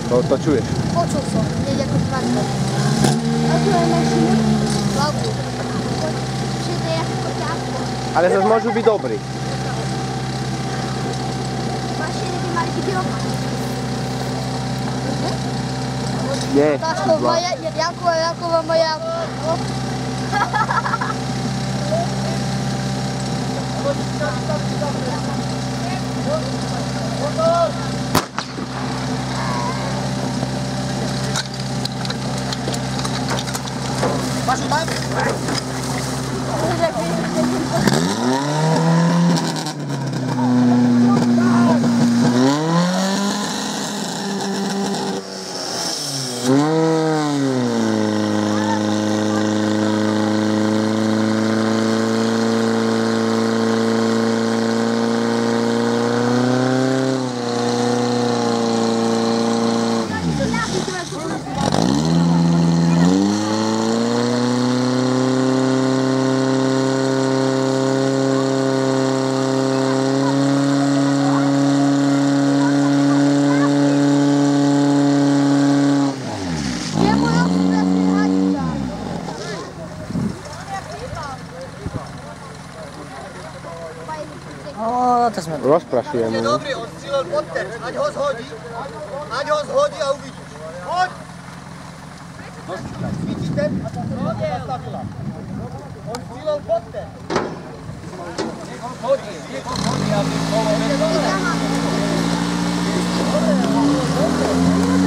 To čuješ? Počul som, hneď ako tváčka. A tu je mašina? Hlavu. Čiže to je ako ťažko. Ale zase môžu byť dobrí. Mašiny by mali byť rovnaké. Nie. Táško moja, Jankova moja. Máš tam? Rozprašujeme. Dobrý, on střílel pod ten, ať ho zhodí a uvidíš. Hoď! Vidíte? A ta se zastavila. On střílel pod ten. Nech ho hodí, aby kolo nebylo.